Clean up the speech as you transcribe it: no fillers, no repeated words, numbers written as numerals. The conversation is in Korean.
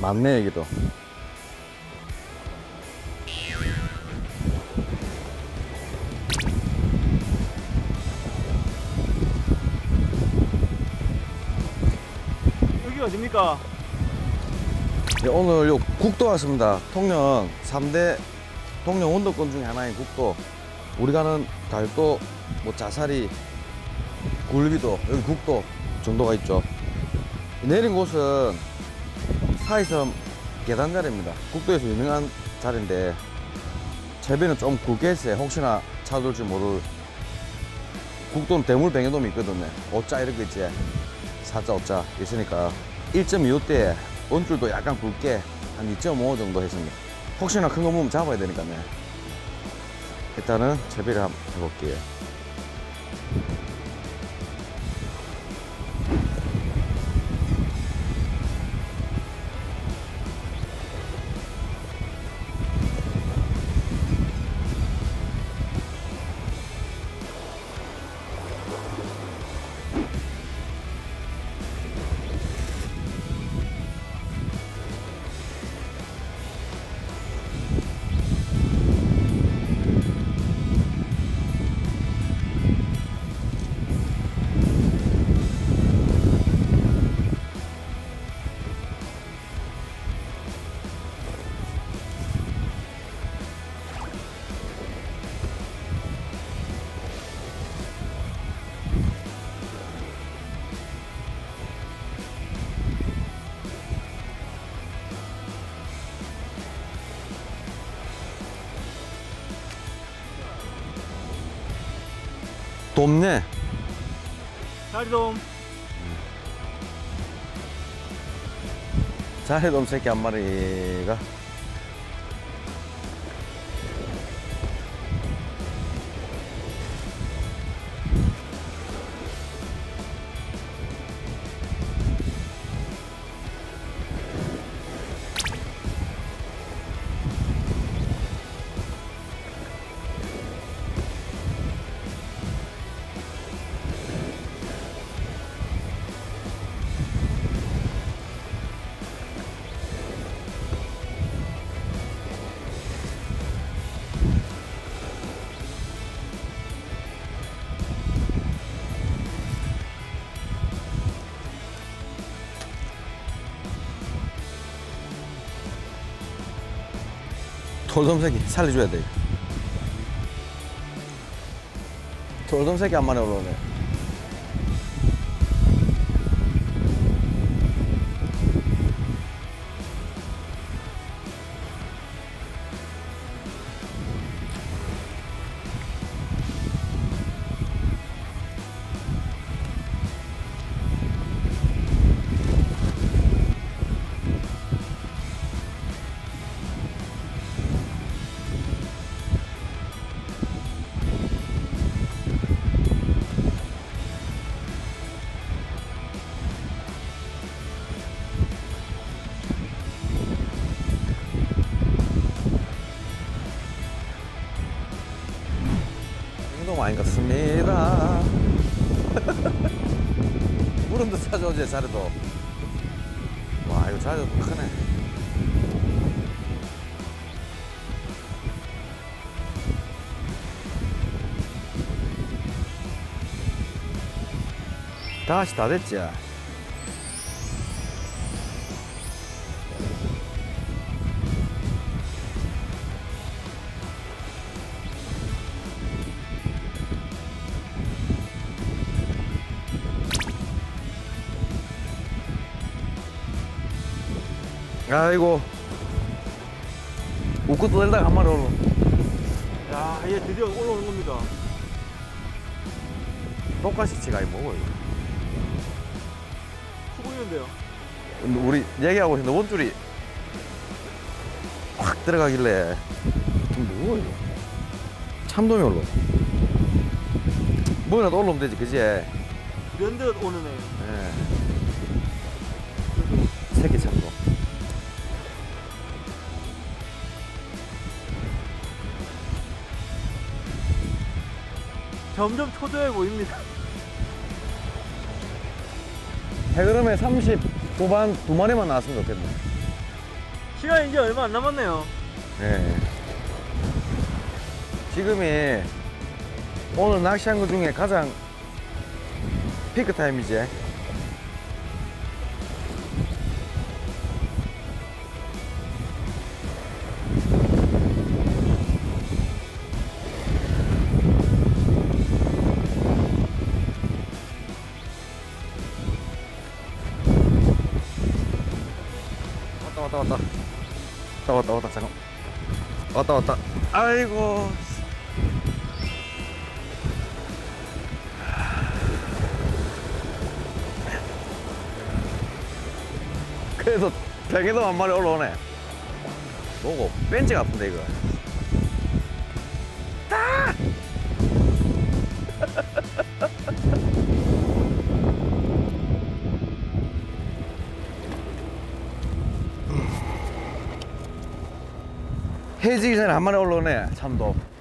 많네 여기도. 여기가 어딥니까? 네, 오늘 요 국도 왔습니다. 통영 3대 통영 원도권 중에 하나인 국도. 우리 가는 달도, 뭐 자사리, 굴비도, 여기 국도 정도가 있죠. 내린 곳은 사이섬 계단자리입니다. 국도에서 유명한 자리인데 채비는 좀 굵게 했어요. 혹시나 차돌지 모를. 국도는 대물 병해돔이 있거든요. 5자 이렇게 있지. 4자 5자 있으니까 1.25대에 원줄도 약간 굵게 한 2.5 정도 했습니다. 혹시나 큰 거 보면 잡아야 되니까요. 일단은 채비를 한번 해볼게요. 돕네. 자리돔. 자리돔 새끼 한 마리가 돌돔 새끼 살려줘야 돼. 돌돔 새끼 한 마리 올라오네. 많이 갔습니다. 물음도 찾아오지 자리도. 와 이거 자리도 크네. 다시 다 됐지. 아이고 웃고도 들다가 한 마리 올라. 야, 얘 드디어 올라오는 겁니다. 똑같이 치가 뭐고 이거. 커 보이는데요. 우리 얘기하고 있는데 원줄이 확 들어가길래 좀 뭐고 이거. 참돔이 올라. 뭐라도 올라오면 되지 그지? 면듯 오는 애. 예. 새끼 참돔. 점점 초조해 보입니다. 해그름에 30 후반 2마리만 나왔으면 좋겠네. 시간이 이제 얼마 안 남았네요. 네. 지금이 오늘 낚시한 것 중에 가장 피크 타임이지. 왔다 잠깐 왔다 아이고 그래도 뱅에도 한 마리 올라오네. 뭐고 벤치 같은데 이거. 다 해지기 전에 한 마리 올라오네 참도.